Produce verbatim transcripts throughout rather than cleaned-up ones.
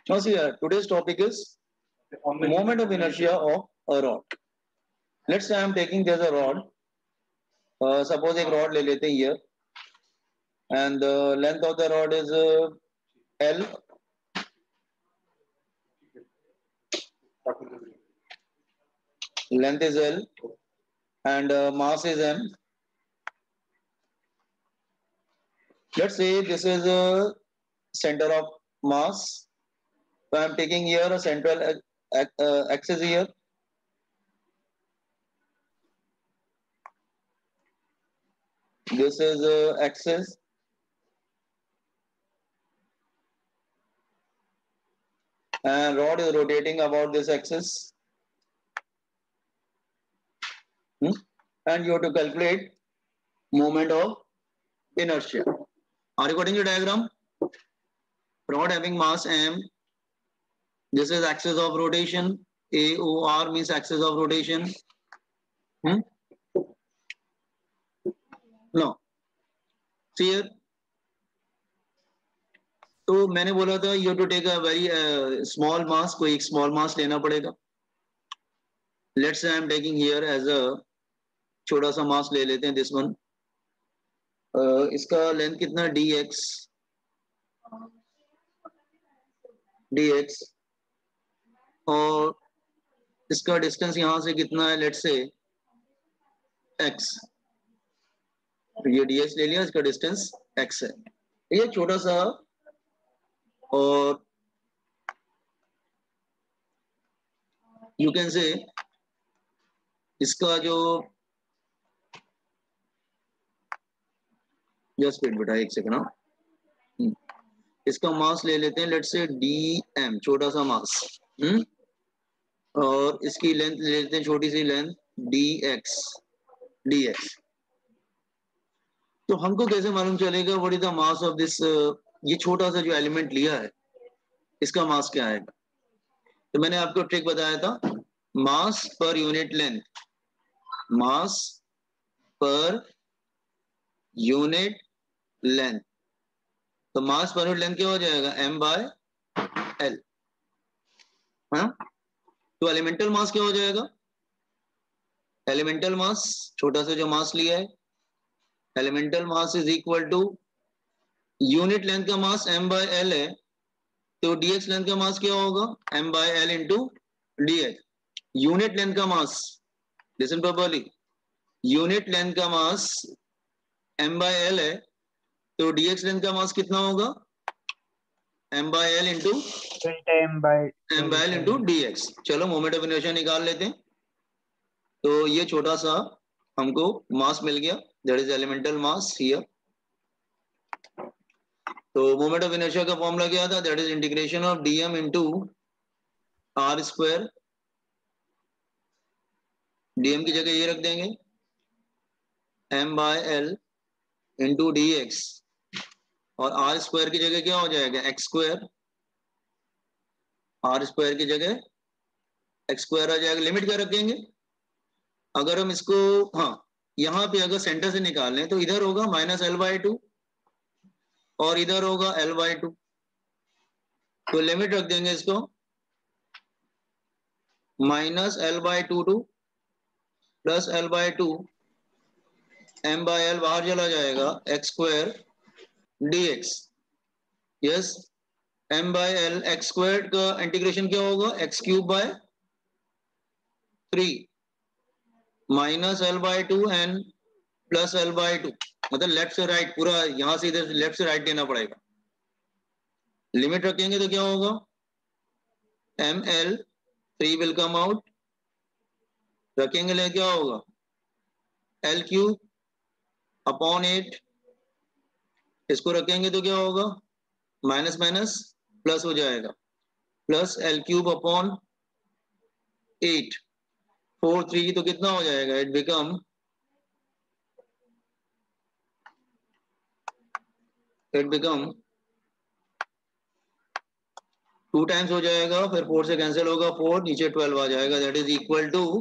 Now see here, today's topic is moment of inertia of a rod. Let's say I am taking there's a rod. Uh, suppose एक rod ले लेते हैं here, and the length of the rod is uh, L. Length is L, and uh, mass is M. Let's say this is a center of mass. So I am taking here a central uh, axis here. This is uh, axis. And rod is rotating about this axis. Hmm? And you have to calculate moment of inertia. Are you getting the diagram? Rod having mass M. This is axis of rotation. A O R means axis of rotation. Hmm? No. See here. तो मैंने बोला था you have to take a very uh, small mass. कोई एक small mass लेना पड़ेगा. Let's say I am taking here as a छोटा सा mass ले लेते हैं this one. Uh, इसका length कितना dx dx और इसका distance यहाँ से कितना है let's say x. ये dx ले लिया, इसका distance x है. ये छोटा सा और you can say इसका जो जस्ट वेट बेटा एक सेकंड ना, इसका मास ले लेते हैं लेट्स से dm, छोटा सा मास. हम्म और इसकी लेंथ ले लेते हैं छोटी सी लेंथ dx dx. तो हमको कैसे मालूम चलेगा what is the mass of this, ये छोटा सा जो एलिमेंट लिया है इसका मास क्या आएगा? तो मैंने आपको ट्रिक बताया था, मास पर यूनिट लेंथ, मास पर यूनिट लेंथ. तो मास पर यूनिट लेंथ क्या हो जाएगा? m by L. हाँ, तो एलिमेंटल मास क्या हो जाएगा? एलिमेंटल मास, छोटा सा जो मास लिया है, elemental mass is equal to unit length का मास m बाय एल है, तो dx लेंथ का मास क्या होगा? m by L into dx. Unit length का mass, listen properly, unit length का मास m बाय एल है, तो dx लेंथ का मास कितना होगा? m by L into m by m by L into dx. चलो मोमेंट ऑफ इनर्शिया निकाल लेते हैं. तो ये छोटा सा हमको मास मिल गया, that is elemental mass here. तो मोमेंट ऑफ इनर्शिया का फॉर्मूला क्या था? That is integration of dm into R square. dm की जगह ये रख देंगे m by L into D X, और आर स्क्वायर की जगह क्या हो जाएगा? X square. आर स्क्वायर की जगह एक्स स्क्वायर आ जाएगा. लिमिट क्या रखेंगे? अगर हम इसको, हाँ, यहां पे अगर सेंटर से निकाल लें तो इधर होगा माइनस एल बाई टू और इधर होगा एल बाई टू. तो लिमिट रख देंगे इसको minus L by two to plus L by two, M by L बाहर चला जाएगा, X square D X. Yes, M by L X square का इंटीग्रेशन क्या होगा? X cube by three minus L by two and plus L by two. मतलब left से right, पूरा यहां से इधर लेफ्ट से राइट देना पड़ेगा. लिमिट रखेंगे तो क्या होगा? M L three will come out, रखेंगे ले क्या होगा? L cube upon eight. इसको रखेंगे तो क्या होगा? माइनस माइनस प्लस हो जाएगा, plus L cube upon eight. Four three तो कितना हो जाएगा? It become it become two times हो जाएगा, फिर फोर से कैंसिल होगा, फोर नीचे ट्वेल्व आ जाएगा. That is equal to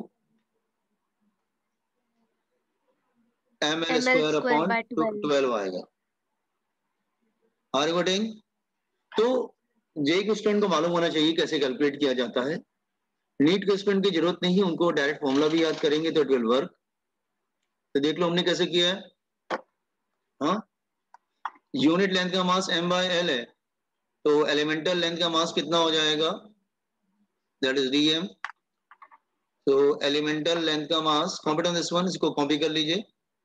M L square upon twelve आएगा. Are you getting? तो जेई के स्टूडेंट को मालूम होना चाहिए कैसे कैलकुलेट किया जाता है। नीट के स्टूडेंट की जरूरत नहीं है, उनको डायरेक्ट फॉर्मूला भी याद करेंगे तो इट विल वर्क। तो देख लो हमने कैसे किया है। हाँ, यूनिट लेंथ का मास m बाय एल है, तो एलिमेंटल लेंथ का मास कितना हो जाएगा, दैट इज dm। तो एलिमेंटल लेंथ का mass, copy on this one, इसको कॉपी कर लीजिए।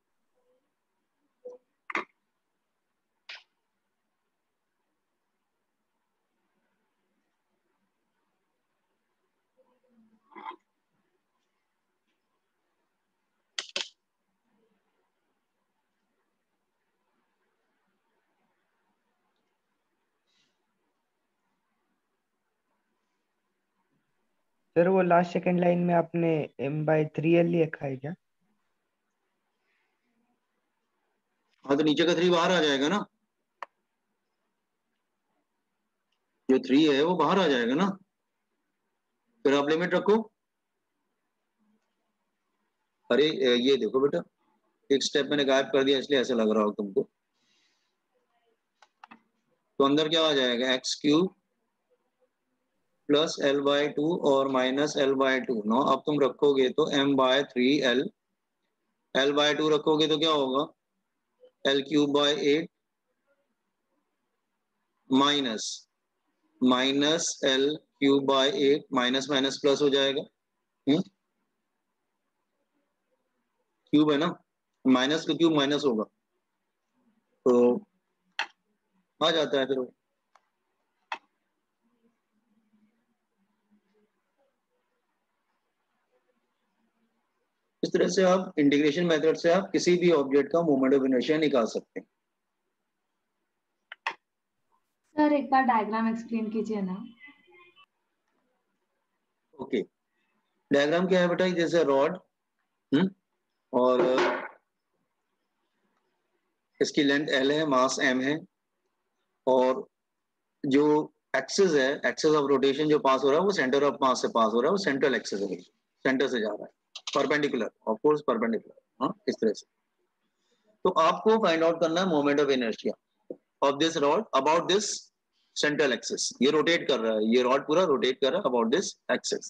सर वो लास्ट सेकंड लाइन में आपने एम बाई थ्री एल लिखा है क्या? हाँ, तो नीचे का थ्री बाहर आ जाएगा ना, जो थ्री है वो बाहर आ जाएगा ना, फिर आप लिमिट रखो। अरे ये देखो बेटा, एक स्टेप मैंने गायब कर दिया इसलिए ऐसा लग रहा हो तुमको। तो अंदर क्या आ जाएगा, X cube plus L by two और minus L by two. No, अब तुम रखोगे तो M by three L, L by two रखोगे तो क्या होगा, L cube by eight minus minus L cube by eight, minus minus plus हो जाएगा। हम्म, क्यूब है ना, माइनस का क्यूब माइनस होगा तो आ जाता है फिर वो। इस तरह से आप इंटीग्रेशन मेथड से आप किसी भी ऑब्जेक्ट का मोमेंट ऑफ इनर्शिया निकाल सकते हैं। सर एक बार डायग्राम एक्सप्लेन कीजिए ना। ओके, डायग्राम क्या है बेटा, जैसे रॉड, हम्म और इसकी लेंथ एल है, मास एम है, और जो एक्सिस है, एक्सिस ऑफ रोटेशन जो पास हो रहा है वो सेंटर ऑफ मास से पास हो रहा है, वो सेंट्रल एक्सिस है, सेंटर से जा रहा है, परपेंडिकुलर, ऑफ कोर्स परपेंडिकुलर। हाँ, इस तरह से। तो आपको फाइंड आउट करना है moment of inertia of this rod about this central axis. ये रोटेट कर रहा है, ये रॉड पूरा रोटेट कर रहा है अबाउट दिस एक्सिस।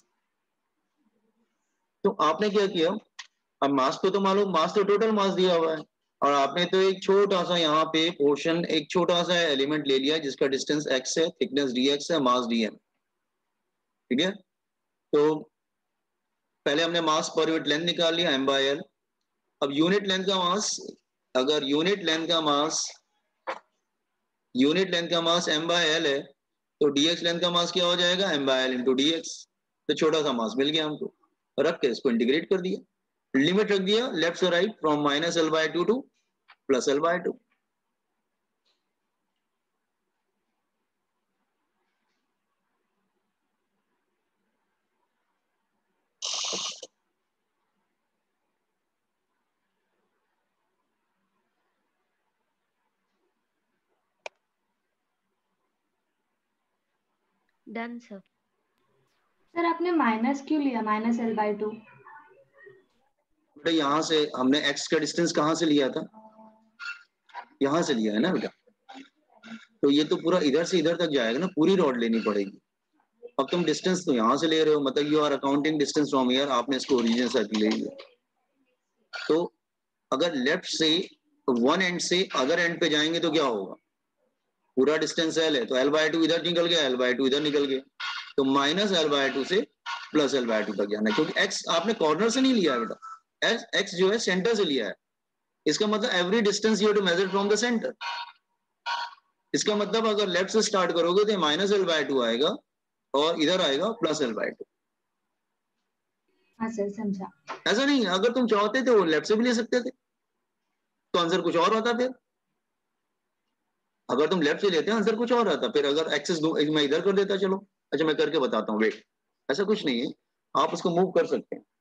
तो आपने क्या किया, अब मास को तो मालूम, मास तो टोटल मास दिया हुआ है, और आपने तो एक छोटा सा यहाँ पे पोर्शन, एक छोटा सा एलिमेंट ले लिया जिसका डिस्टेंस x है, थिकनेस dx है, मास dm। ठीक है, तो पहले हमने मास पर यूनिट लेंथ निकाल लिया m बाय एल। अब यूनिट लेंथ का मास, अगर यूनिट लेंथ का मास यूनिट लेंथ का मास m बाय एल है, तो dx लेंथ का मास क्या हो जाएगा, m by L into dx। तो छोटा सा मास मिल गया हमको, रख के इसको इंटीग्रेट कर दिया, लिमिट रख दिया लेफ्ट से right, from minus L by two to plus L by two. Done sir. Sir आपने माइनस क्यों लिया, माइनस एल बाई टू? बेटा यहाँ से हमने x का डिस्टेंस कहाँ से लिया था, यहाँ से लिया है ना बेटा, तो ये तो पूरा इधर से इधर तक जाएगा ना, पूरी रॉड लेनी पड़ेगी। अब तुम डिस्टेंस तो यहाँ से ले रहे हो, मतलब you are accounting distance from here, आपने इसको ओरिजिन सर्किल ले लिया। तो अगर लेफ्ट से वन एंड से अदर एंड पे जाएंगे तो क्या होगा, पूरा डिस्टेंस एल है तो एल बाय टू इधर निकल गया, एल बाय टू इधर निकल गया, तो माइनस एल बाय टू से प्लस एल बाय टू तक जाना है, क्योंकि एक्स आपने कॉर्नर से नहीं लिया है बेटा, एक्स जो है सेंटर से लिया है। इसका मतलब every distance you have to measure from the centre. इसका मतलब अगर लेफ्ट से स्टार्ट करोगे तो माइनस एल बाय टू आएगा और इधर आएगा प्लस एल बाय टू। हाँ सर समझा। ऐसा नहीं है, अगर तुम चाहते थे वो लेफ्ट से भी ले सकते थे, तो आंसर कुछ और होता। फिर अगर तुम लेफ्ट से लेते आंसर कुछ और आता, फिर अगर एक्सेस मैं इधर कर देता, चलो अच्छा मैं करके बताता हूँ, वेट, ऐसा कुछ नहीं है, आप उसको मूव कर सकते हैं।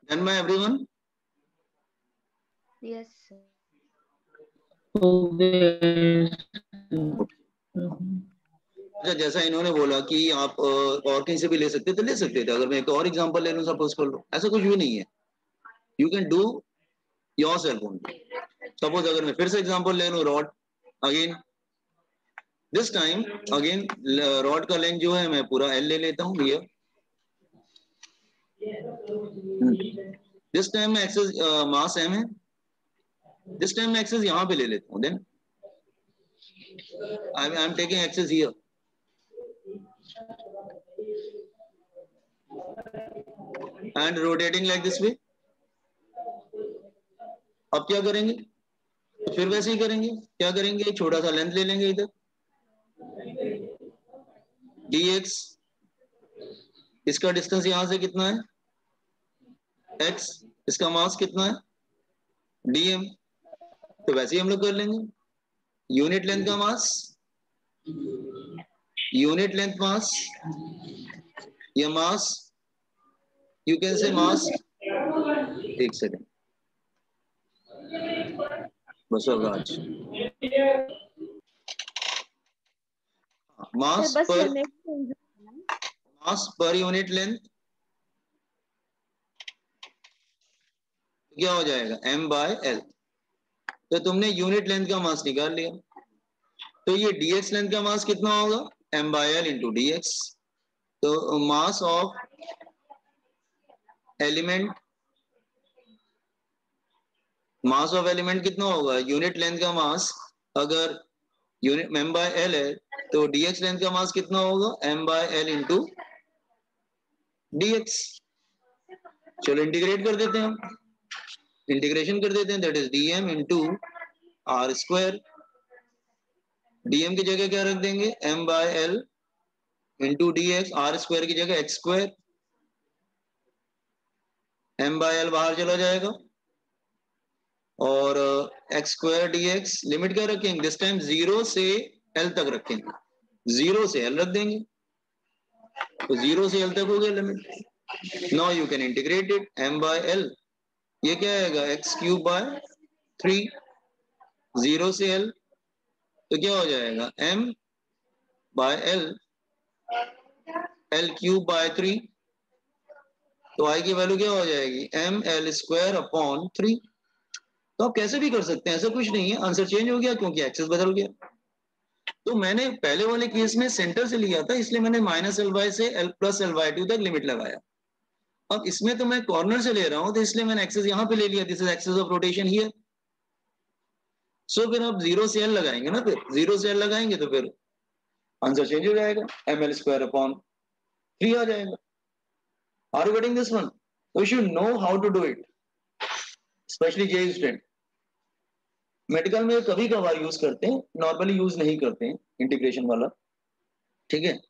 Done by everyone? Yes, sir. अच्छा, जैसा इन्होंने बोला कि आप अ, और कहीं से भी ले सकते थे, ले सकते थे। अगर मैं एक और एग्जांपल ले लूं, सपोज कर लो, ऐसा कुछ भी नहीं है। You can do yourself only. Suppose अगर मैं फिर से एग्जांपल ले लूं, rod again, this time again rod का लेंथ जो है मैं पूरा एल ले लेता हूं हियर। दिस टाइम में एक्सेस मास एम है, दिस टाइम में एक्सेस यहां पे ले लेता हूं, then I am taking axis here and rotating like this way. अब क्या करेंगे, फिर वैसे ही करेंगे। क्या करेंगे, छोटा सा लेंथ ले लेंगे इधर, dx, इसका डिस्टेंस यहां से कितना है, x, इसका मास कितना है, dm। तो वैसे ही हम लोग कर लेंगे। यूनिट लेंथ का मास, यूनिट लेंथ मास, ये मास, यू कैन से मास, एक सेकेंड बस राज, मास बस पर नेक्स्ट मास पर यूनिट लेंथ क्या हो जाएगा, m बाय एल। तो तुमने यूनिट लेंथ का मास निकाल लिया, तो ये dx लेंथ का मास कितना होगा, m by L into D X. तो mass of element, mass of element कितना होगा, यूनिट लेंथ का मास अगर यूनिट m बाय एल है तो dx लेंथ का मास कितना होगा, m by L into dx। चलो इंटीग्रेट कर देते हैं हम, इंटीग्रेशन कर देते हैं, that is dm into R square. dm की जगह क्या रख देंगे, m by L into D X, R square की जगह X square, m by L बाहर चला जाएगा और X square D X. Limit क्या रखेंगे, दिस टाइम जीरो से एल तक रखेंगे, जीरो से एल रख देंगे, तो जीरो से एल तक हो गया limit. Now you can integrate it, m by L, ये क्या आएगा, X cube by three, zero से एल, तो क्या हो जाएगा, m by L, L cube by three, तो आई की वैल्यू क्या हो जाएगी, M L square upon three. तो आप कैसे भी कर सकते हैं, ऐसा कुछ नहीं है, आंसर चेंज हो गया क्योंकि एक्सेस बदल गया। तो मैंने पहले वाले केस में सेंटर से लिया था, इसलिए मैंने माइनस एल बाय से L plus L by two तक लिमिट लगाया। अब इसमें तो मैं कॉर्नर से ले रहा हूं, तो इसलिए मैंने एक्सेस यहां पे ले लिया, this is axis of rotation here. So फिर आप जीरो से एल लगाएंगे ना, फिर जीरो से एल लगाएंगे तो फिर आंसर चेंज हो जाएगा, M L square upon three आ जाएगा। Are you getting this one? We should know how to do it, specially JEE student. Medical में कभी कभार यूज करते हैं, नॉर्मली यूज नहीं करते हैं इंटीग्रेशन वाला, ठीक है।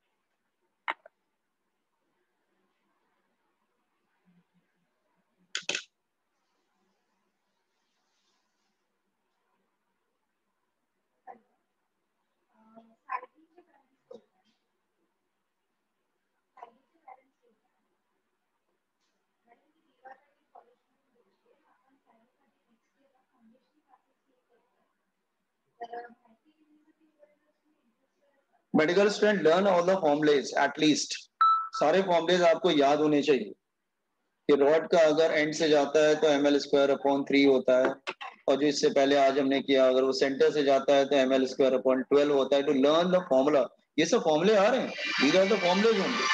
Medical student learn all the formulas, at least सारे फॉर्मुलेज आपको याद होने चाहिए कि रॉड का अगर एंड से जाता है तो M L square upon three होता है, और जो इससे पहले आज हमने किया अगर वो सेंटर से जाता है तो M L square upon twelve होता है। टू लर्न द फॉर्मूला, ये सब फॉर्मुले आ रहे हैं, दीज आर द फॉर्मुलेज होंगे।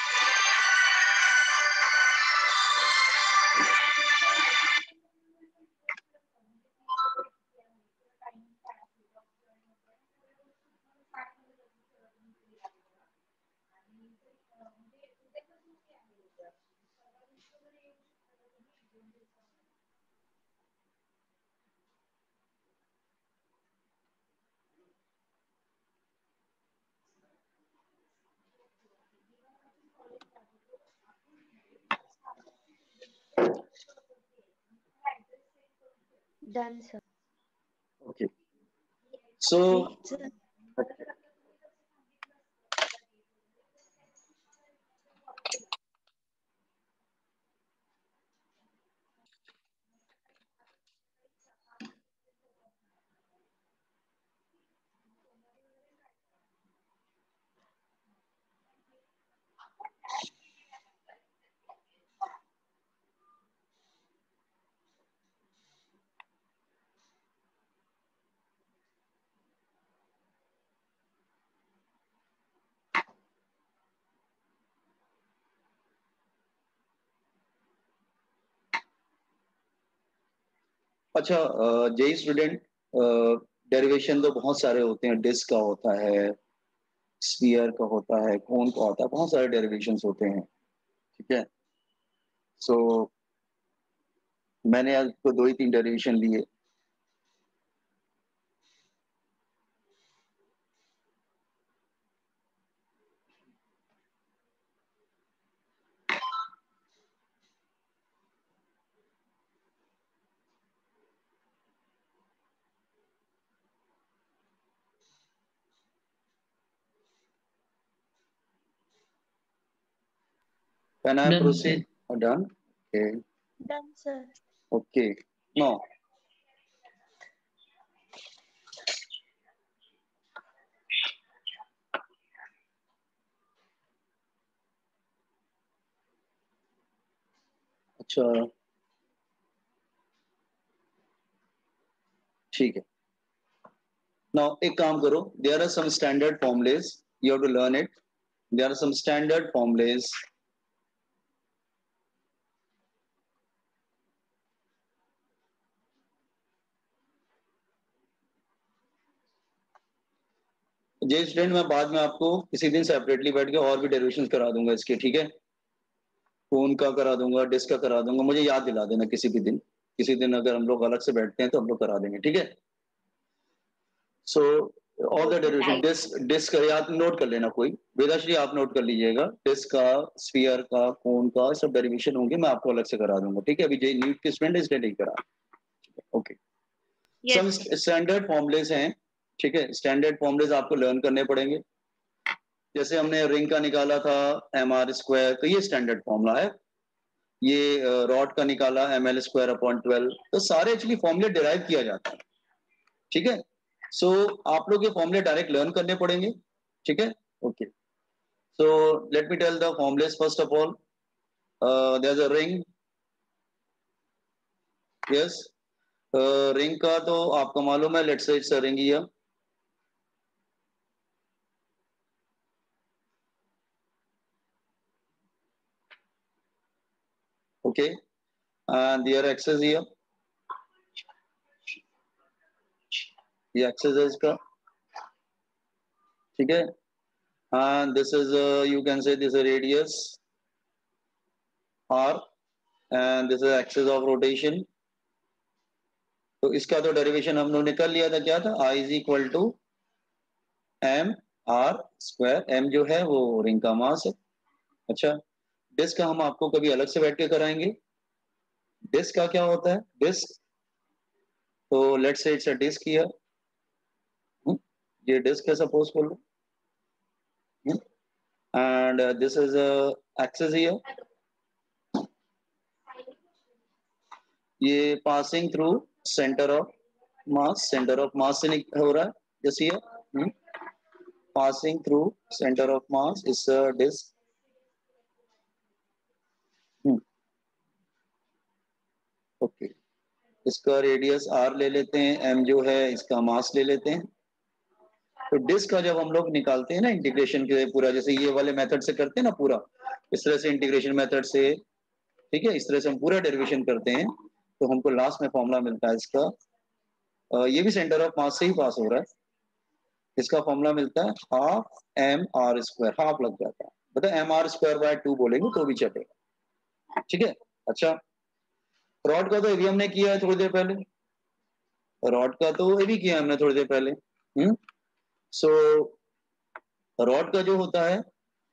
done, sir. Okay, so Sir. अच्छा जेई स्टूडेंट, डेरिवेशन तो बहुत सारे होते हैं, डिस्क का होता है, स्फीयर का होता है, कोन का होता है, बहुत सारे डेरिवेशंस होते हैं, ठीक है। सो so, मैंने आज तो दो ही तीन डेरिवेशन लिए। Can I Done, proceed? Oh, done? Okay. Done, sir. Okay. Now, अच्छा ठीक है। Now एक काम करो, there are some standard formulas, you have to learn it. There are some standard formulas. JEE student मैं बाद में आपको किसी दिन सेपरेटली बैठ के और भी डेरिवेशंस करा दूंगा इसके, ठीक है। कोन का करा दूंगा, डिस्क का करा दूंगा, मुझे याद दिला देना किसी भी दिन, किसी दिन अगर हम लोग अलग से बैठते हैं तो हम लोग करा देंगे, ठीक है। So all the derivation, disc disc का याद नोट कर लेना, कोई वेदाश्री आप नोट कर लीजिएगा, डिस्क का, स्फीयर का, कोन का, सब डेरिवेशन होंगे, मैं आपको अलग से करा दूंगा, ठीक है। अभी जे नीट के स्टूडेंट इसलिए नहीं करा, ओके। सम स्टैंडर्ड फॉर्मुलेस हैं, ठीक है। स्टैंडर्ड फॉर्मुलेस आपको लर्न करने पड़ेंगे। जैसे हमने रिंग का निकाला था एम आर स्क्वायर, तो ये स्टैंडर्ड फॉर्मूला है। ये रॉड का निकाला M L square upon twelve, तो सारे एक्चुअली फॉर्मूले डिराइव किया जाता है, ठीक है। सो so, आप लोग ये फॉर्मूले डायरेक्ट लर्न करने पड़ेंगे, ठीक है, okay. So let me tell the formulas first of all. There is a ring, yes, ring का तो आपको मालूम है, let's say it's a ring here, okay, and their axis here, ये axis है इसका, ठीक है, and this is uh, you can say this is a radius r, and this is axis of rotation। तो इसका तो डेरिवेशन हम लोग ने कर लिया था, क्या था, I is equal to m r square, m जो है वो रिंग का मास है। अच्छा, डिस्क का हम आपको कभी अलग से बैठ के कराएंगे। डिस्क का क्या होता है, डिस्क, तो let's say it's a disc here, ये डिस्क है सपोज कर लो, and uh, this is a axis here, ये passing through center of mass, center of mass से हो रहा है, जैसे ये passing through center of mass is a disk, okay. इसका रेडियस r ले लेते हैं, m जो है इसका मास ले लेते हैं। तो डिस्क का जब हम लोग निकालते हैं ना इंटीग्रेशन के पूरा, जैसे ये वाले मेथड से करते हैं ना पूरा, इस तरह से इंटीग्रेशन मेथड से, ठीक है, इस तरह से हम पूरा डेरिवेशन करते हैं, तो हमको लास्ट में फॉर्मूला मिलता है इसका, ये भी सेंटर ऑफ मास से ही पास हो रहा है, इसका फॉर्मूला मिलता है half M R square, half लग जाता है, मतलब M R square by two बोलेंगे तो भी चलेगा, ठीक है। अच्छा, रॉड का तो ये भी हमने किया है थोड़ी देर पहले, रॉड का तो ये भी किया हमने थोड़ी देर पहले, हम्म। सो रॉड का जो होता है,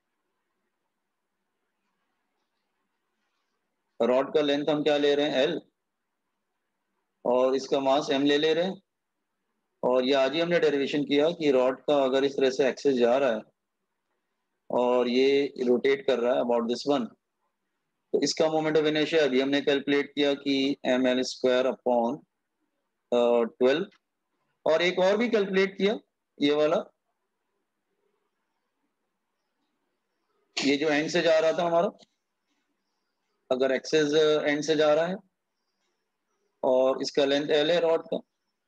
रॉड का लेंथ हम क्या ले रहे हैं, एल, और इसका मास एम ले ले रहे हैं, और ये आज ही हमने डेरिवेशन किया कि रॉड का अगर इस तरह से एक्सेस जा रहा है और ये रोटेट कर रहा है अबाउट दिस वन, तो इसका मोमेंट ऑफ इनर्शिया अभी हमने कैलकुलेट किया कि M L square upon twelve, और एक और भी कैलकुलेट किया, ये वाला, ये जो एंड से जा रहा था हमारा, अगर एक्सेस एंड से जा रहा है और इसका लेंथ एल है रॉड का,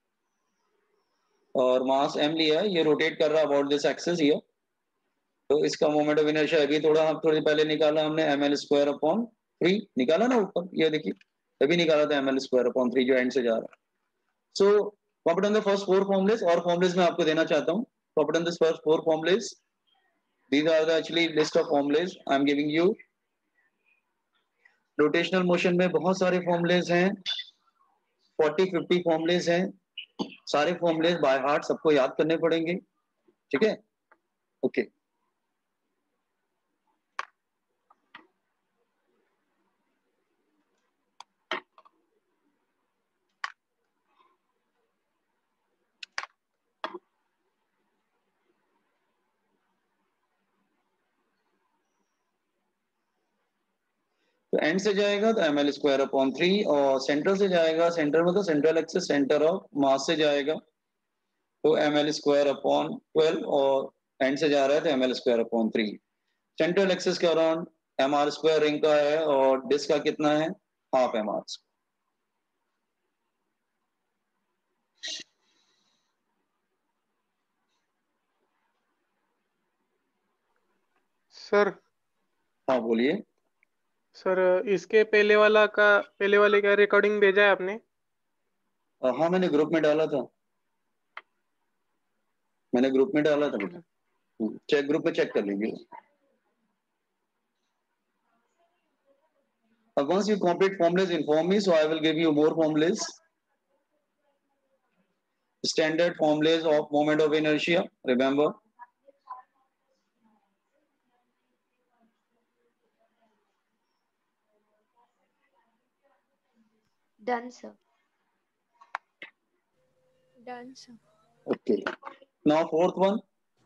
और मास एम लिया है, ये रोटेट कर रहा है अबाउट दिस एक्सेस हियर, तो इसका मोमेंट ऑफ इनर्शिया अभी थोड़ा हम थोड़ी पहले निकाला हमने, M L square upon three निकाला ना ऊपर, ये देखिए अभी निकाला था M L square upon three जो एंड से जा रहा है, So pop it on the first four formulas, और formulas मैं आपको देना चाहता हूँ. Pop it on this first four formulas. These are the actually list of formulas I am giving you. Rotational motion में बहुत सारे फॉर्मुलेज हैं, फोर्टी फिफ्टी फॉर्मुलेज हैं, सारे फॉर्मुलेज बाय हार्ट सबको याद करने पड़ेंगे. ठीक है, ओके. तो एंड से जाएगा तो M L square upon three, और सेंटर से जाएगा, सेंटर में तो central axis centre of mass से जाएगा तो M L square upon twelve, और एंड से जा रहा है तो M L square upon three. Central axis के around M R square ring का है और डिस्क का कितना है, हाफ एम आर. सर. हाँ बोलिए सर इसके पहले वाला का पहले वाले का रिकॉर्डिंग भेजा है आपने? हाँ मैंने ग्रुप में डाला था, मैंने ग्रुप में डाला था बेटा, चेक ग्रुप में चेक कर लीजिए. Once you complete formulas, inform me, so I will give you more formulas. Standard formulas of moment of inertia, remember. Done, sir. Done, sir. Okay. Now fourth one.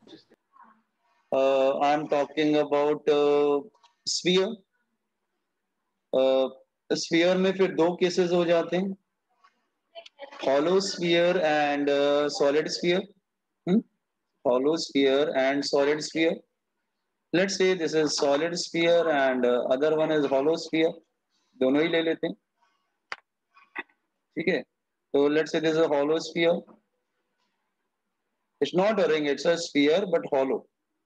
Uh, I am talking about uh, sphere. Uh, sphere में फिर दो cases हो जाते हैं, hollow sphere and uh, solid sphere. Hmm? Hollow sphere and solid sphere. Let's say this is solid sphere and uh, other one is hollow sphere. दोनों ही ले लेते हैं. ठीक है, so let's say this is a hollow sphere. It's not a ring, it's a sphere but hollow.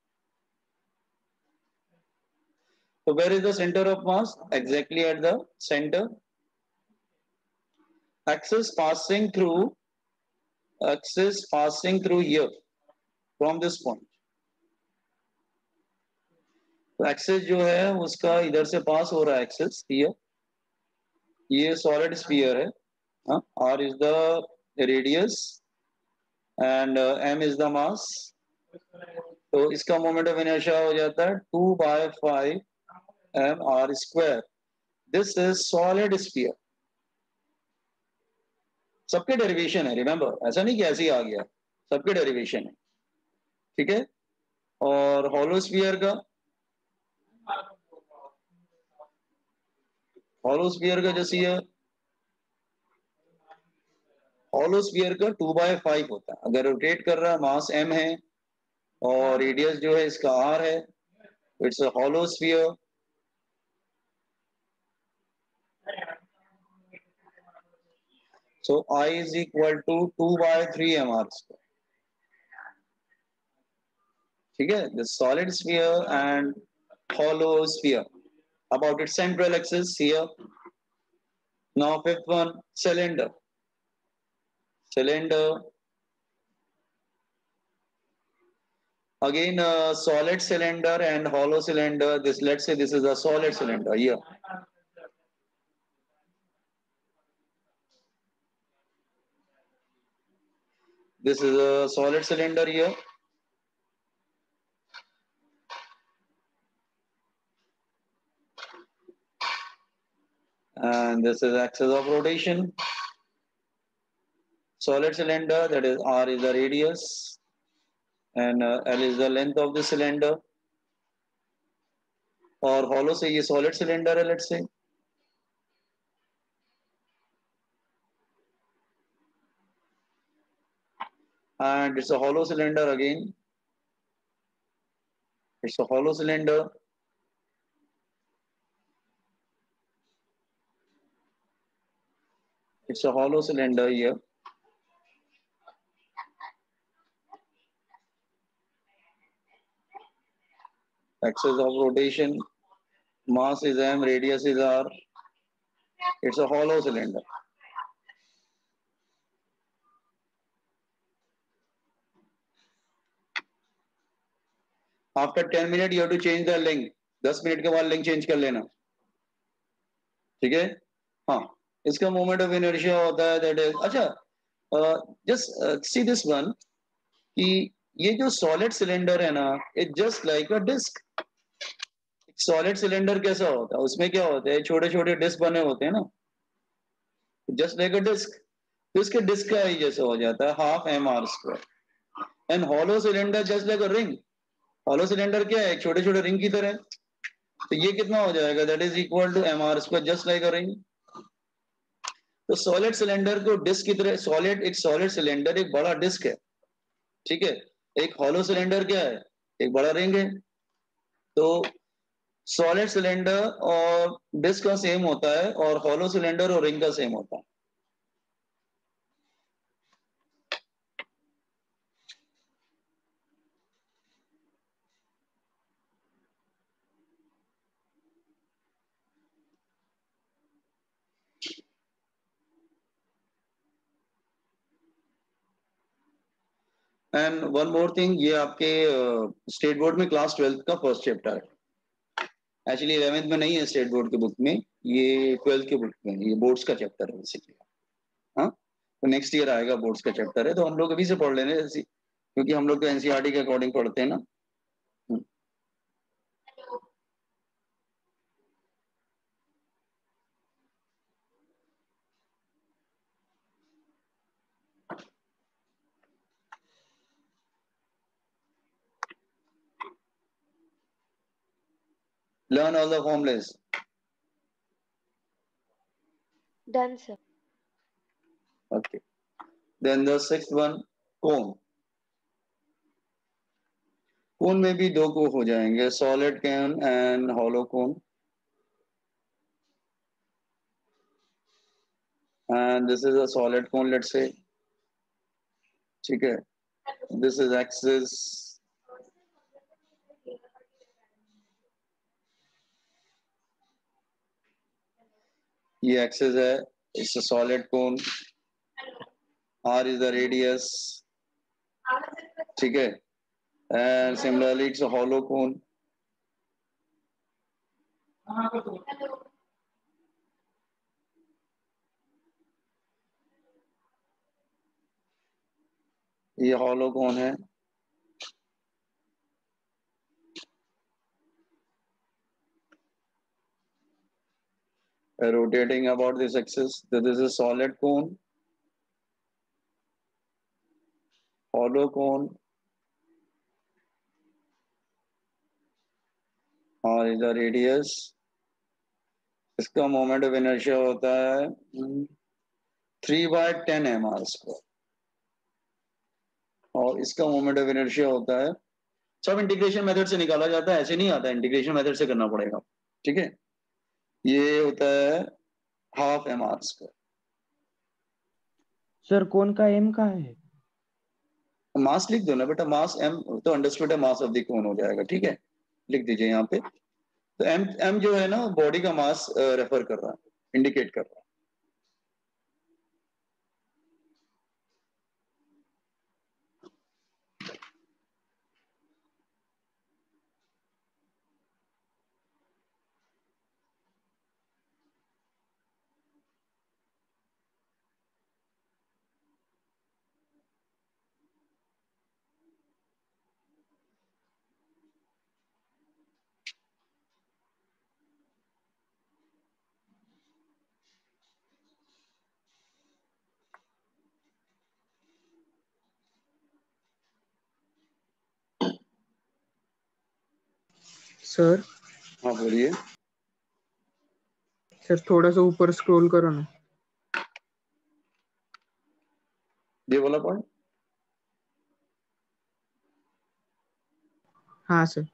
So where is the center of mass? Exactly at the center. Axis passing through, axis passing through here from this point. तो axis जो है उसका इधर से पास हो रहा है, एक्सिस हियर. ये सॉलिड स्फीयर है. R is the radius and uh, m is the mass. तो इसका मोमेंट ऑफ इनर्शिया हो जाता है two by five M R square. This is solid sphere. सबके डेरिवेशन है, रिमेंबर, ऐसा नहीं कि ऐसे ही आ गया, सबके डेरिवेशन है. ठीक है, और हॉलो स्फीयर का, हॉलो स्फीयर का जैसे ये हॉलो स्फीयर का टू बाय फाइव होता है. अगर रोटेट कर रहा है, मास m है और रेडियस जो है इसका r है, it's a hollow sphere. So I is equal to two by three m r square. ठीक है, the solid sphere and hollow sphere. About its central axis here. Now fifth one, cylinder. Cylinder. Again, uh, solid cylinder and hollow cylinder. This, let's say this is a solid cylinder here. This is a solid cylinder here. And this is axis of rotation. Solid cylinder, that is R is the radius and uh, L is the length of the cylinder. और hollow से ये solid cylinder है, let's say. And it's a hollow cylinder again. It's a hollow cylinder. It's a hollow cylinder here. Axis of rotation, mass is m, radius is r. It's a hollow cylinder. After ten minute you have to change the link, दस मिनट के बाद link change कर लेना, ठीक है। हाँ, इसका मोमेंट ऑफ इनर्शिया होता है दैट इज, अच्छा जस्ट सी दिस वन कि ये जो सॉलिड सिलेंडर है ना, it just like a disc. Solid cylinder कैसा होता है, उसमें क्या होता है, छोटे छोटे डिस्क बने होते हैं ना, जस्ट लाइक अ डिस्क। तो इसके डिस्क का ही जैसा हो जाता है half M R square. And hollow cylinder just like a ring. Hollow cylinder क्या है, छोटे छोटे रिंग की तरह। तो ये कितना हो जाएगा, that is equal to M R square just like a ring. तो सॉलिड सिलेंडर को डिस्क की तरह, सॉलिड एक सॉलिड सिलेंडर एक बड़ा डिस्क है, ठीक है। एक हॉलो सिलेंडर क्या है, एक बड़ा रिंग है। तो सॉलिड सिलेंडर और डिस्क का सेम होता है और हॉलो सिलेंडर और रिंग का सेम होता है। एंड वन मोर थिंग, ये आपके स्टेट uh, बोर्ड में क्लास ट्वेल्थ का फर्स्ट चैप्टर है। एक्चुअली इलेवेंथ में नहीं है स्टेट बोर्ड के बुक में, ये ट्वेल्थ के बुक में, ये बोर्ड्स का चैप्टर है बेसिकली। हाँ, तो नेक्स्ट ईयर आएगा, बोर्ड्स का चैप्टर है, तो हम लोग अभी से पढ़ लेने, क्योंकि हम लोग तो एनसीईआरटी के अकॉर्डिंग पढ़ते हैं ना। Learn all the formulas. Done, sir. Okay. Then the sixth one, cone. Cone में भी दो को हो जाएंगे, solid cone and hollow cone. And this is a solid cone, let's say. ठीक है. This is axis. ये axis है. It's a solid cone. R is the radius. ठीक है. And similarly, it's a hollow cone. ये hollow cone है. Rotating about this axis. So this is solid cone, hollow cone, और is the radius. इसका moment of inertia होता है three by ten M R square, और इसका moment of inertia होता है, सब इंटीग्रेशन मेथड से निकाला जाता है, ऐसे नहीं आता, इंटीग्रेशन मेथड से करना पड़ेगा, ठीक है। ये होता है half M R square. Sir कौन का एम का है? मास लिख दो ना बेटा, मास एम तो अंडरस्टूड है, मास ऑफ द कोन हो जाएगा, ठीक है, लिख दीजिए यहाँ पे। तो एम एम जो है ना, बॉडी का मास रेफर कर रहा है, इंडिकेट कर रहा है। सर हाँ बोलिए। सर थोड़ा सा ऊपर स्क्रॉल करो ना। ये वाला पॉइंट, हाँ sir.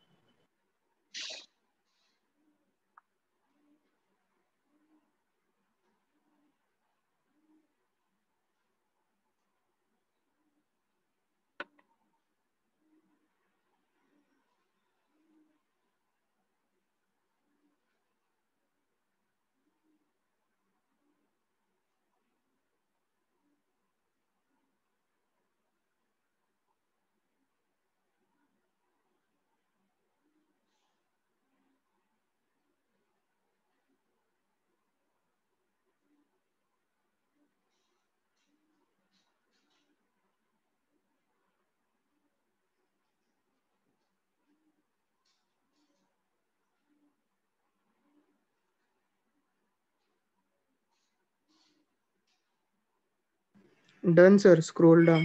Done, sir. Scroll down.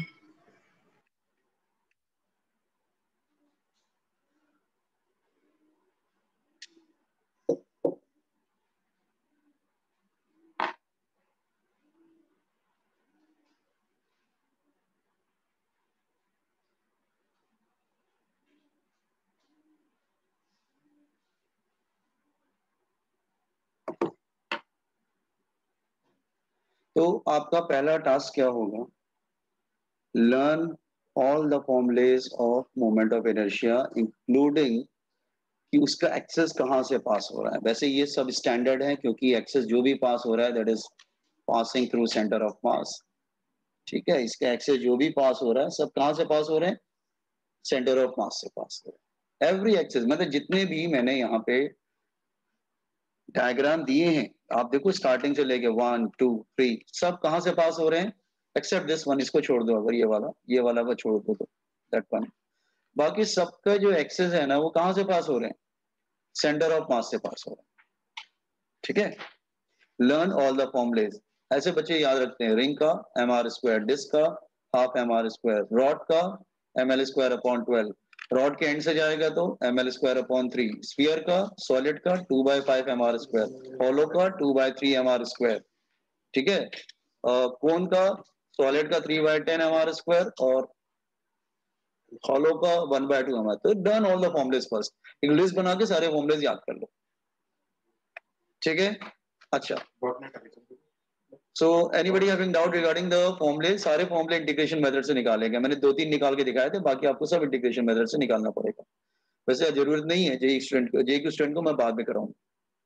तो आपका पहला टास्क क्या होगा? Learn all the formulas of moment of inertia including कि उसका एक्सेस कहाँ से पास हो रहा है। वैसे ये सब स्टैंडर्ड है क्योंकि एक्सेस जो भी पास हो रहा है that is passing through centre of mass. ठीक है, इसका एक्सेस जो भी पास हो रहा है सब कहाँ से पास हो रहे हैं? सेंटर ऑफ मास से पास हो रहे हैं। एवरी एक्सेस मतलब जितने भी मैंने यहाँ पे डायग्राम दिए हैं आप देखो स्टार्टिंग से लेके वन टू थ्री सब कहाँ से पास हो रहे हैं एक्सेप्ट दिस वन, इसको छोड़ दो अगर ये वाला ये वाला को छोड़ दो तो दैट वन। बाकी सबका जो एक्सेस है ना वो कहाँ से पास हो रहे हैं? सेंटर ऑफ मास से पास हो रहे हैं। ठीक है, लर्न ऑल द फॉर्मूलेज। ऐसे बच्चे याद रखते हैं रिंग का एम आर स्क्वायर, डिस्क का half M R square, rod का M L square upon twelve, rod के एंड से जाएगा तो M L square upon three, sphere का सॉलिड का two by five M R square, hollow का two by three M R square. ठीक है, कोन का सॉलिड का three by ten M R square और हॉलो का one by two M R. तो done all the formulas first, एक list बना के सारे फॉर्मूलेज याद कर लो। ठीक है, अच्छा so anybody having doubt regarding the formulae? सारे फॉर्मूले इंटीग्रेशन मेथड से निकाले गए, मैंने दो तीन निकाल के दिखाए थे, बाकी आपको सब इंटीग्रेशन मेथड से निकालना पड़ेगा। वैसे जरूरत नहीं है जेई स्टूडेंट को, जेई के स्टूडेंट को मैं बाद में कराऊंगा।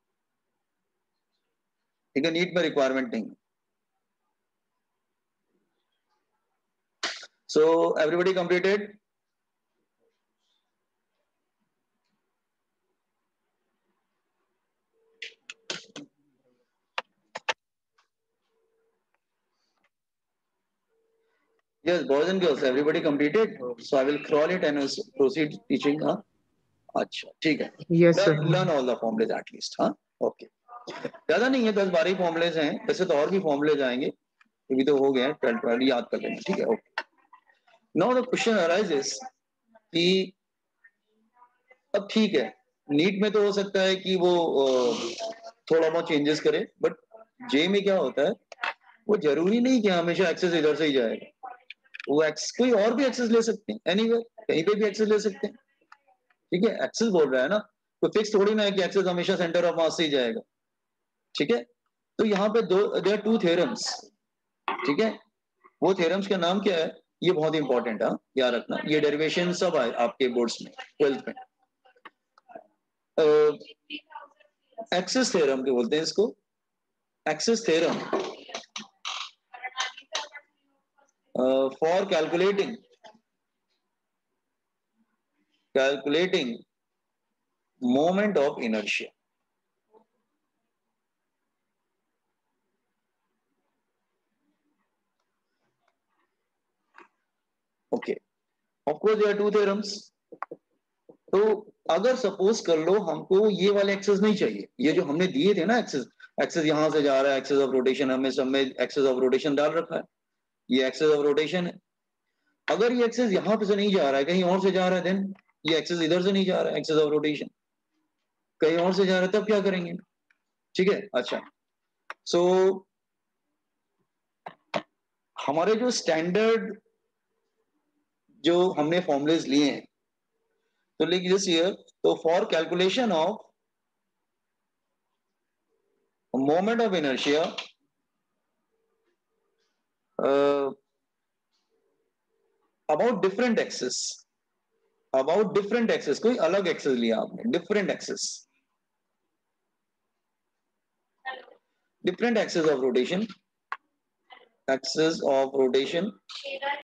ठीक है, नीट में रिक्वायरमेंट नहीं। So everybody completed? Yes, boys and girls, everybody completed. So I will crawl it and will proceed teaching. हाँ, अच्छा ठीक है। Yes, sir. Learn all the formulas at least. हाँ, ओके। ज्यादा नहीं है, दस बारह फॉर्मुलेज हैं, वैसे तो और भी फॉर्मुलेज आएंगे, अभी तो हो गए हैं, ट्वेल्व ट्वेल्व याद कर लेंगे। ठीक है, okay. Now the question arises कि अब ठीक है नीट में तो हो सकता है कि वो थोड़ा बहुत चेंजेस करे, बट जे में क्या होता है वो जरूरी नहीं कि हमेशा एक्सेस इधर से ही जाएगा, वो एक्स कोई और भी एक्सेस ले सकते हैं, एनीवेयर कहीं पे भी एक्सेस ले सकते हैं। ठीक है, एक्सेस बोल रहा है ना, तो फिक्स थोड़ी ना है कि एक्सेस हमेशा सेंटर ऑफ मास से ही जाएगा। ठीक है, तो यहाँ पे दो देयर आर टू थ्योरम्स। ठीक है, वो थ्योरम्स का नाम क्या है, ये बहुत इंपॉर्टेंट है, याद रखना, ये डेरिवेशन सब आए आपके बोर्ड्स में ट्वेल्थ में। एक्सेस थ्योरम के बोलते हैं इसको, axis theorem for calculating calculating moment of inertia. Okay, of course there are two theorems. तो अगर सपोज कर लो हमको ये वाले एक्सेस नहीं चाहिए, ये जो हमने दिए थे ना एक्सेस, एक्सेस यहां से जा रहा है, एक्सेस ऑफ रोटेशन हमें सब में एक्सेस ऑफ रोटेशन डाल रखा है, ये एक्सेस ऑफ रोटेशन है। अगर ये एक्सेस यहां पे से नहीं जा रहा है, कहीं और से जा रहा है, देन ये एक्सेस इधर से नहीं जा रहा है, एक्सेस ऑफ रोटेशन कहीं और से जा रहा है, तब क्या करेंगे? ठीक है, अच्छा सो so, हमारे जो स्टैंडर्ड जो हमने फॉर्मुलेज लिए हैं तो लिख दिस हियर, तो for calculation of moment of inertia about different axis, about different axis, कोई अलग एक्सेस लिया आपने, different axis, different axis of rotation, axis of rotation